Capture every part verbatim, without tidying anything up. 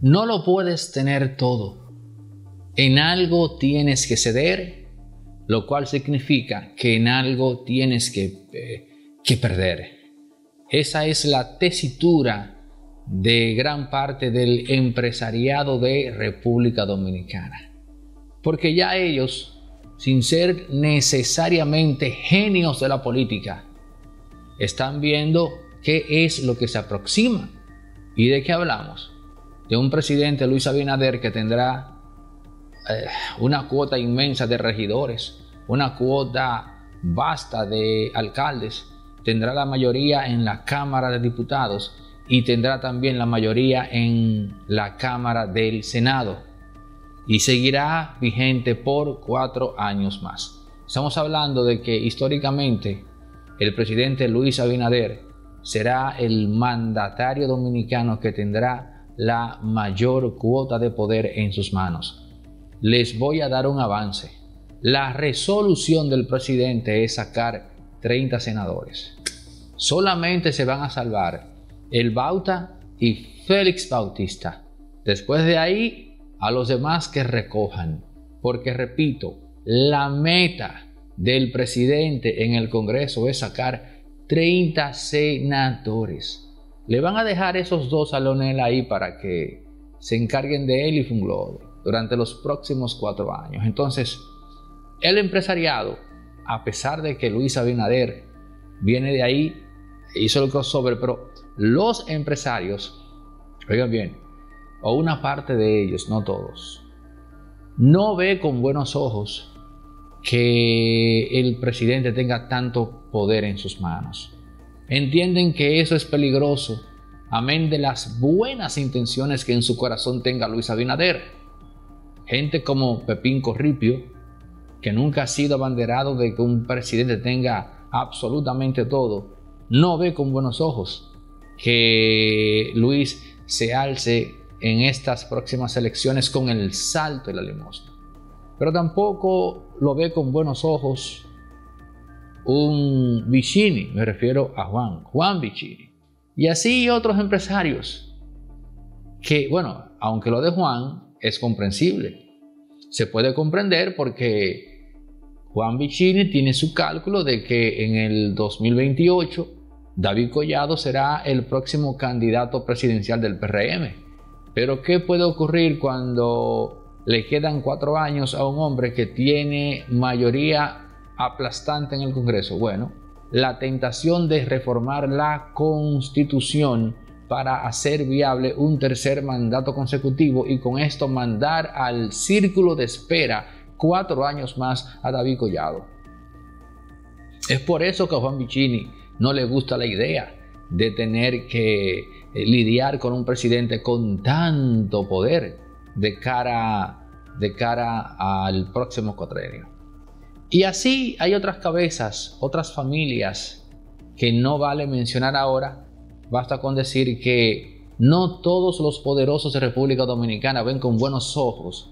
No lo puedes tener todo. En algo tienes que ceder, lo cual significa que en algo tienes que, eh, que perder. Esa es la tesitura de gran parte del empresariado de República Dominicana. Porque ya ellos, sin ser necesariamente genios de la política, están viendo qué es lo que se aproxima. ¿Y de qué hablamos? De un presidente, Luis Abinader, que tendrá eh, una cuota inmensa de regidores, una cuota vasta de alcaldes, tendrá la mayoría en la Cámara de Diputados y tendrá también la mayoría en la Cámara del Senado y seguirá vigente por cuatro años más. Estamos hablando de que históricamente el presidente Luis Abinader será el mandatario dominicano que tendrá la mayor cuota de poder en sus manos. Les voy a dar un avance. La resolución del presidente es sacar treinta senadores. Solamente se van a salvar el Bauta y Félix Bautista. Después de ahí, a los demás que recojan. Porque, repito, la meta del presidente en el Congreso es sacar treinta senadores. Le van a dejar esos dos a Leonel ahí para que se encarguen de él y Funglode durante los próximos cuatro años. Entonces, el empresariado, a pesar de que Luis Abinader viene de ahí, hizo el crossover, pero los empresarios, oigan bien, o una parte de ellos, no todos, no ve con buenos ojos que el presidente tenga tanto poder en sus manos. Entienden que eso es peligroso, amén de las buenas intenciones que en su corazón tenga Luis Abinader. Gente como Pepín Corripio, que nunca ha sido abanderado de que un presidente tenga absolutamente todo, no ve con buenos ojos que Luis se alce en estas próximas elecciones con el salto y la limosna. Pero tampoco lo ve con buenos ojos un Vicini, me refiero a Juan, Juan Vicini. Y así otros empresarios que, bueno, aunque lo de Juan es comprensible, se puede comprender porque Juan Vicini tiene su cálculo de que en el dos mil veintiocho David Collado será el próximo candidato presidencial del P R M. Pero ¿qué puede ocurrir cuando le quedan cuatro años a un hombre que tiene mayoría aplastante en el Congreso? Bueno, la tentación de reformar la Constitución para hacer viable un tercer mandato consecutivo y con esto mandar al círculo de espera cuatro años más a David Collado. Es por eso que a Juan Vicini no le gusta la idea de tener que eh, lidiar con un presidente con tanto poder de cara, de cara al próximo cuatrienio. Y así hay otras cabezas, otras familias que no vale mencionar ahora. Basta con decir que no todos los poderosos de República Dominicana ven con buenos ojos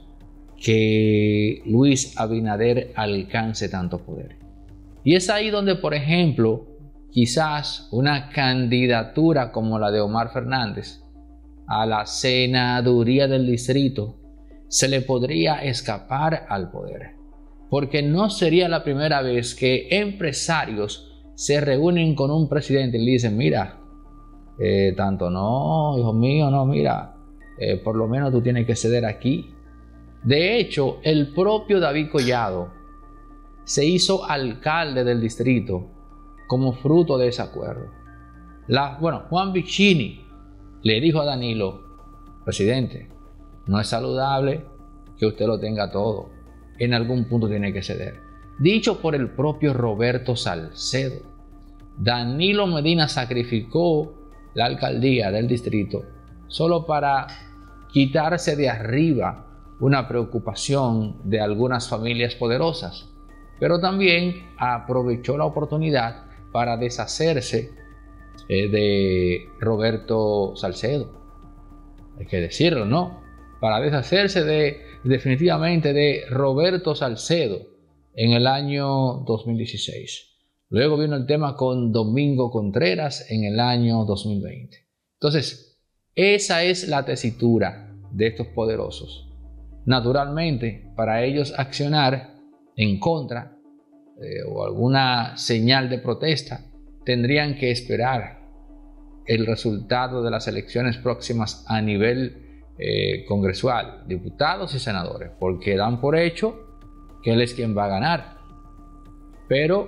que Luis Abinader alcance tanto poder. Y es ahí donde, por ejemplo, quizás una candidatura como la de Omar Fernández a la senaduría del distrito se le podría escapar al poder. Porque no sería la primera vez que empresarios se reúnen con un presidente y le dicen, mira, eh, tanto no, hijo mío, no, mira, eh, por lo menos tú tienes que ceder aquí. De hecho, el propio David Collado se hizo alcalde del distrito como fruto de ese acuerdo. La, bueno, Juan Vicini le dijo a Danilo, presidente, no es saludable que usted lo tenga todo. En algún punto tiene que ceder. Dicho por el propio Roberto Salcedo, Danilo Medina sacrificó la alcaldía del distrito solo para quitarse de arriba una preocupación de algunas familias poderosas, pero también aprovechó la oportunidad para deshacerse eh, de Roberto Salcedo. Hay que decirlo, ¿no? Para deshacerse de, definitivamente de Roberto Salcedo en el año dos mil dieciséis. Luego vino el tema con Domingo Contreras en el año dos mil veinte. Entonces, esa es la tesitura de estos poderosos. Naturalmente, para ellos accionar en contra eh, o alguna señal de protesta, tendrían que esperar el resultado de las elecciones próximas a nivel eh, congresual, diputados y senadores, porque dan por hecho que él es quien va a ganar. Pero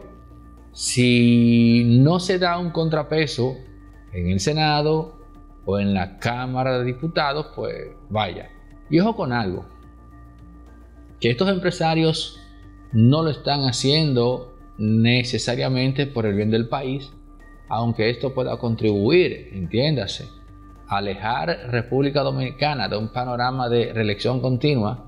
si no se da un contrapeso en el Senado o en la Cámara de Diputados, pues vaya. Y ojo con algo, que estos empresarios no lo están haciendo necesariamente por el bien del país, aunque esto pueda contribuir, entiéndase, a alejar República Dominicana de un panorama de reelección continua.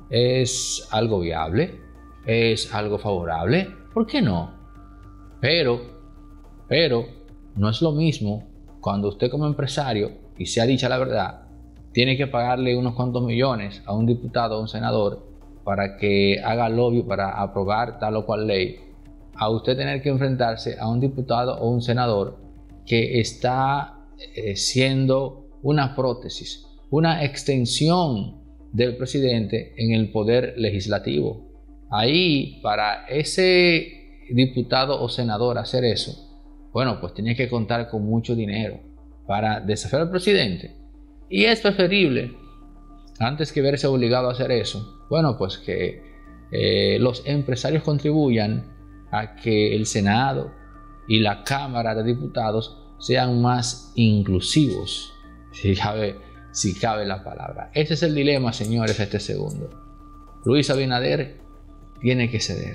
Es algo viable, es algo favorable, ¿por qué no? Pero, pero, no es lo mismo cuando usted como empresario, y sea dicha la verdad, tiene que pagarle unos cuantos millones a un diputado o un senador para que haga lobby para aprobar tal o cual ley, a usted tener que enfrentarse a un diputado o un senador que está eh, siendo una prótesis, una extensión del presidente en el poder legislativo. Ahí, para ese diputado o senador hacer eso, bueno, pues tiene que contar con mucho dinero para desafiar al presidente. Y es preferible, antes que verse obligado a hacer eso, bueno, pues que eh, los empresarios contribuyan a que el Senado y la Cámara de Diputados sean más inclusivos, si cabe, si cabe la palabra. Ese es el dilema, señores, este segundo. Luis Abinader tiene que ceder.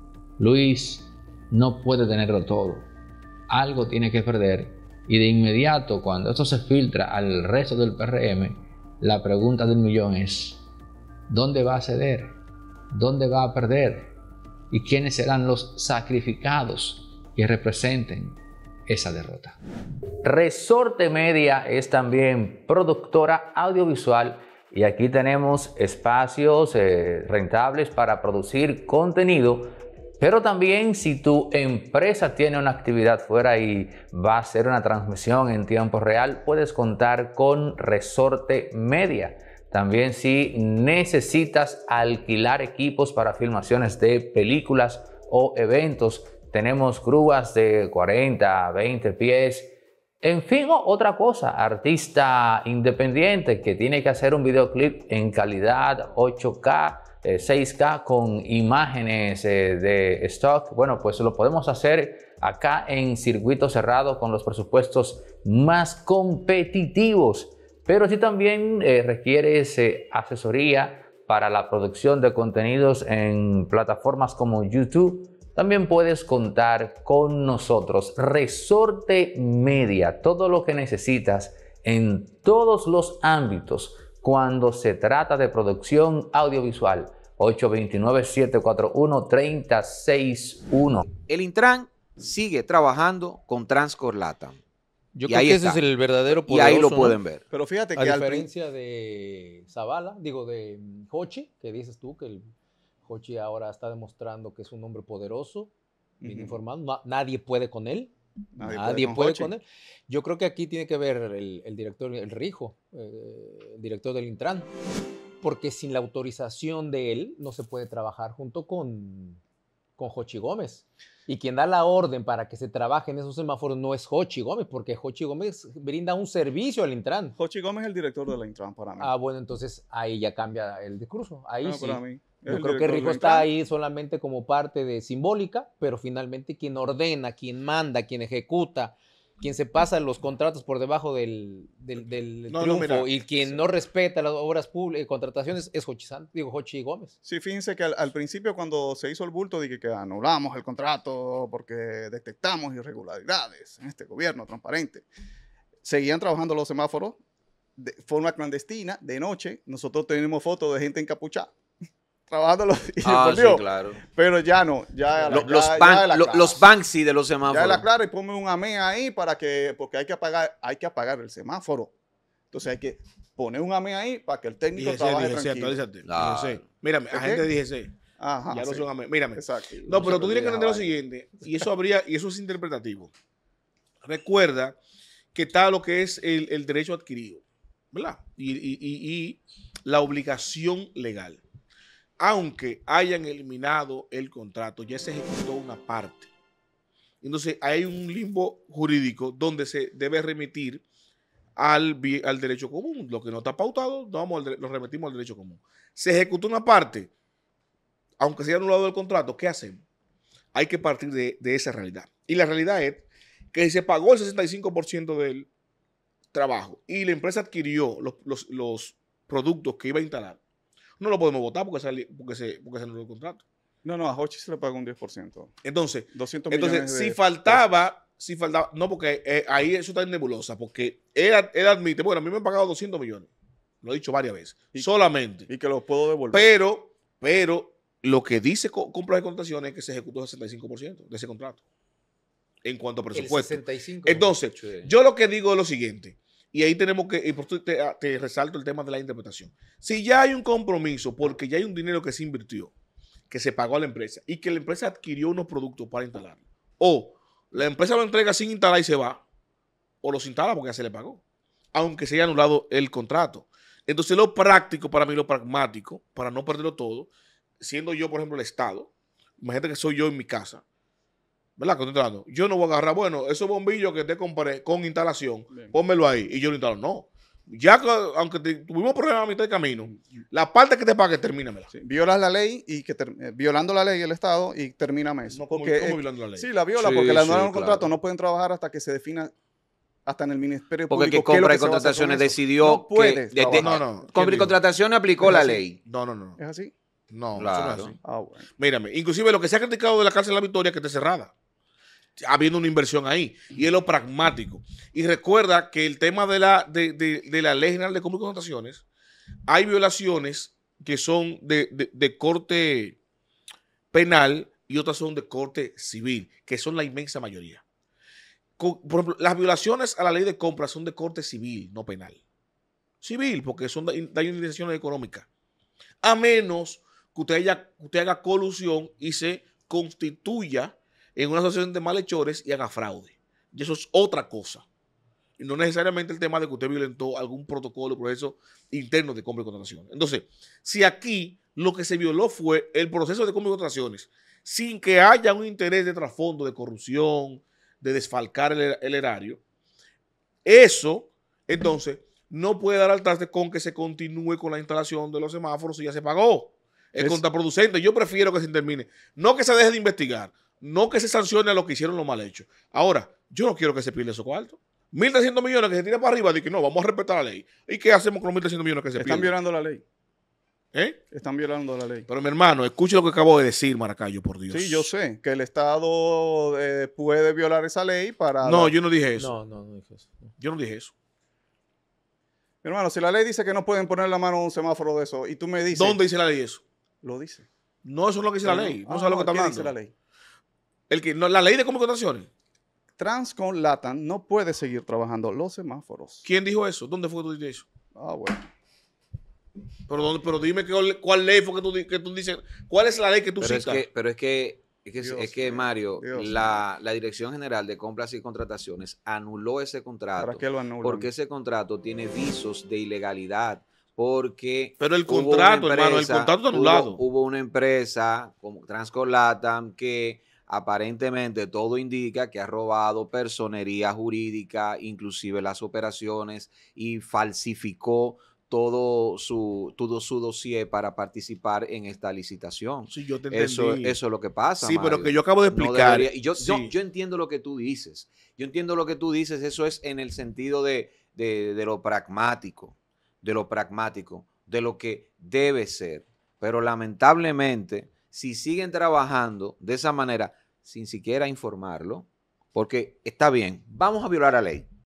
Luis no puede tenerlo todo. Algo tiene que perder. Y de inmediato, cuando esto se filtra al resto del P R M, la pregunta del millón es: ¿dónde va a ceder? ¿Dónde va a perder? ¿Y quiénes serán los sacrificados que representen esa derrota? Resorte Media es también productora audiovisual y aquí tenemos espacios eh, rentables para producir contenido, pero también si tu empresa tiene una actividad fuera y va a hacer una transmisión en tiempo real, puedes contar con Resorte Media. También si necesitas alquilar equipos para filmaciones de películas o eventos, tenemos grúas de cuarenta, veinte pies. En fin, otra cosa, artista independiente que tiene que hacer un videoclip en calidad ocho K, eh, seis K con imágenes eh, de stock. Bueno, pues lo podemos hacer acá en circuito cerrado con los presupuestos más competitivos. Pero si también eh, requieres eh, asesoría para la producción de contenidos en plataformas como YouTube, también puedes contar con nosotros. Resorte Media, todo lo que necesitas en todos los ámbitos cuando se trata de producción audiovisual. ocho dos nueve, siete cuatro uno, tres cero seis uno. El Intran sigue trabajando con Transcorp Latam. Yo y creo ahí que está. ese es el verdadero poderoso, y ahí lo ¿no? pueden ver. Pero fíjate A que al diferencia de Zavala, digo de Hochi, que dices tú que el Hochi ahora está demostrando que es un hombre poderoso, bien Ujú. informado, na- nadie puede con él, Nadie nadie, puede con puede Hochi. con él. Yo creo que aquí tiene que ver el, el director, el Rijo, eh, el director del Intran, porque sin la autorización de él no se puede trabajar junto con, con Hochi Gómez. Y quien da la orden para que se trabaje en esos semáforos no es Hochi Gómez, porque Hochi Gómez brinda un servicio al Intran. Hochi Gómez es el director de la Intran para mí. Ah, bueno, entonces ahí ya cambia el discurso. Ahí No, sí. para mí. Es Yo el creo que director de Rijo la está Intran. ahí solamente como parte de simbólica, pero finalmente quien ordena, quien manda, quien ejecuta, quien se pasa los contratos por debajo del, del, del No, no, triunfo mira, y quien sí. no respeta las obras públicas, contrataciones, es Hochi, San- digo, Hochi Gómez. Sí, fíjense que al, al principio cuando se hizo el bulto dije que anulamos el contrato porque detectamos irregularidades en este gobierno transparente. Seguían trabajando los semáforos de forma clandestina, de noche. Nosotros tenemos fotos de gente encapuchada trabajando los, y Ah, por sí, Dios, claro. pero ya no, ya, Lo- ya- los, ya ban- es la lo- clara. los Banksy de los Ya semáforos. es la clara y ponme un amén ahí para que, porque hay que apagar, hay que apagar el semáforo. Entonces hay que poner un amén ahí para que el técnico D G C, trabaje D G C, tranquilo. actualízate. Claro. D G C. Mírame, ¿El agente qué? de D G C. Ajá, Ya no sí. son amén. Mírame. Exacto. No, pero se tú tienes que olvide entender lo esa siguiente, y eso habría, y eso es interpretativo. Recuerda que está lo que es el, el derecho adquirido. ¿verdad? Y, y, y, y la obligación legal. Aunque hayan eliminado el contrato, ya se ejecutó una parte. Entonces hay un limbo jurídico donde se debe remitir al, al derecho común. Lo que no está pautado, no vamos al, lo remitimos al derecho común. Se ejecutó una parte, aunque se haya anulado el contrato, ¿qué hacemos? Hay que partir de, de esa realidad. Y la realidad es que si se pagó el sesenta y cinco por ciento del trabajo y la empresa adquirió los, los, los productos que iba a instalar, no lo podemos votar porque se, porque se, porque se anuló el contrato. No, no, a Hochi se le pagó un diez por ciento. Entonces, doscientos entonces millones si de faltaba, pesos. si faltaba, no, porque eh, ahí eso está en nebulosa, porque él, él admite, bueno, a mí me han pagado doscientos millones, lo he dicho varias veces, y, solamente. Y que los puedo devolver. Pero, pero, lo que dice compras y contrataciones es que se ejecutó el sesenta y cinco por ciento de ese contrato, en cuanto a presupuesto. El sesenta y cinco por ciento. Entonces, yo lo que digo es lo siguiente, y ahí tenemos que, y por eso te, te resalto el tema de la interpretación. Si ya hay un compromiso, porque ya hay un dinero que se invirtió, que se pagó a la empresa, y que la empresa adquirió unos productos para instalarlo, o la empresa lo entrega sin instalar y se va, o los instala porque ya se le pagó, aunque se haya anulado el contrato. Entonces, lo práctico, para mí, lo pragmático, para no perderlo todo, siendo yo, por ejemplo, el Estado, imagínate que soy yo en mi casa, ¿verdad? Yo no voy a agarrar, bueno, esos bombillos que te compré con instalación, bien, pónmelo ahí y yo lo instalo. No. Ya que, aunque te, tuvimos problemas a mitad de camino, la parte que te pague, termínamela. Sí, violas la ley y que ter, eh, violando la ley el Estado y termíname eso. No, porque, ¿cómo, cómo violando la ley? Sí, la viola sí, porque la sí, anularon el claro. contrato, no pueden trabajar hasta que se defina hasta en el Ministerio Porque Público. que Compra y ¿qué es lo que se va a hacer Contrataciones con eso? decidió no que puedes de- de- trabajar. No, no. Compra y ¿Quién Contrataciones aplicó dijo? la ¿Es así? ley. No, no, no. ¿Es así? No, Claro. eso no es así. Ah, bueno. Mírame, inclusive lo que se ha criticado de la cárcel de la Victoria es que esté cerrada, habiendo una inversión ahí, y es lo pragmático. Y recuerda que el tema de la, de, de, de la Ley General de Compras y Contrataciones, hay violaciones que son de, de, de corte penal y otras son de corte civil, que son la inmensa mayoría. Con, por ejemplo, las violaciones a la ley de compras son de corte civil, no penal. Civil, porque son de, de indemnizaciones económicas. A menos que usted, haya, usted haga colusión y se constituya en una asociación de malhechores y haga fraude. Y eso es otra cosa. Y no necesariamente el tema de que usted violentó algún protocolo o proceso interno de compra y contratación. Entonces, si aquí lo que se violó fue el proceso de compra y contrataciones, sin que haya un interés de trasfondo de corrupción, de desfalcar el, el erario, eso, entonces, no puede dar al traste con que se continúe con la instalación de los semáforos y ya se pagó. Es, es contraproducente. Yo prefiero que se termine. No que se deje de investigar. No que se sancione a lo que hicieron lo mal hecho. Ahora, yo no quiero que se pierda esos cuartos. mil trescientos millones que se tira para arriba de que no, vamos a respetar la ley. ¿Y qué hacemos con los mil trescientos millones que se pierden? Están violando la ley. ¿Eh? Están violando la ley. Pero mi hermano, escuche lo que acabo de decir, Maracayo, por Dios. Sí, yo sé que el Estado eh, puede violar esa ley para... No, la... yo no dije eso. No, no, no dije eso. Yo no dije eso. Mi hermano, si la ley dice que no pueden poner la mano a un semáforo de eso y tú me dices... ¿Dónde dice la ley eso? Lo dice. No, eso es lo que dice no, la ley. No, ah, sabes lo que está ¿qué hablando. dice la ley? El que, no, la ley de compra y contrataciones. Transcon Latam no puede seguir trabajando los semáforos. ¿Quién dijo eso? ¿Dónde fue que tú dijiste eso? Ah, bueno. Pero, ¿dónde, pero dime qué, cuál ley fue que tú, que tú dices. ¿Cuál es la ley que tú Pero es citas? que, pero es que, es que, Dios es que mío, Mario, Dios la, la Dirección General de Compras y Contrataciones anuló ese contrato. ¿Para qué lo anulan? Porque ese contrato tiene visos de ilegalidad. Porque Pero el hubo contrato, una hermano, el empresa- contrato está anulado. Hubo, hubo una empresa como Transcon Latam que aparentemente todo indica que ha robado personería jurídica, inclusive las operaciones, y falsificó todo su, todo su dossier para participar en esta licitación. Sí, yo te entendí. Eso, eso es lo que pasa. Sí, pero Mario. que yo acabo de No explicar. debería- y yo, yo- Sí. yo entiendo lo que tú dices. Yo entiendo lo que tú dices. Eso es en el sentido de, de, de lo pragmático, de lo pragmático, de lo que debe ser. Pero lamentablemente, si siguen trabajando de esa manera, sin siquiera informarlo, porque está bien, vamos a violar la ley.